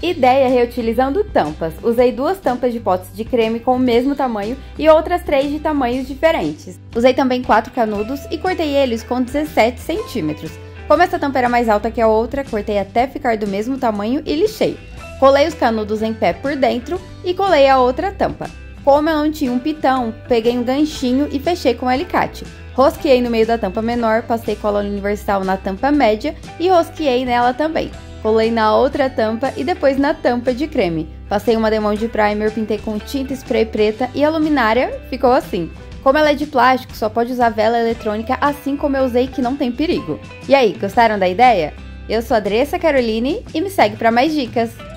Ideia reutilizando tampas. Usei 2 tampas de potes de creme com o mesmo tamanho e outras 3 de tamanhos diferentes. Usei também 4 canudos e cortei eles com 17 centímetros. Como essa tampa era mais alta que a outra, cortei até ficar do mesmo tamanho e lixei. Colei os canudos em pé por dentro e colei a outra tampa. Como eu não tinha um pitão, peguei um ganchinho e fechei com um alicate. Rosqueei no meio da tampa menor, passei cola universal na tampa média e rosqueei nela também. Colei na outra tampa e depois na tampa de creme. Passei uma demão de primer, pintei com tinta spray preta e a luminária ficou assim. Como ela é de plástico, só pode usar vela eletrônica, assim como eu usei, que não tem perigo. E aí, gostaram da ideia? Eu sou a Andressa Caroline e me segue para mais dicas!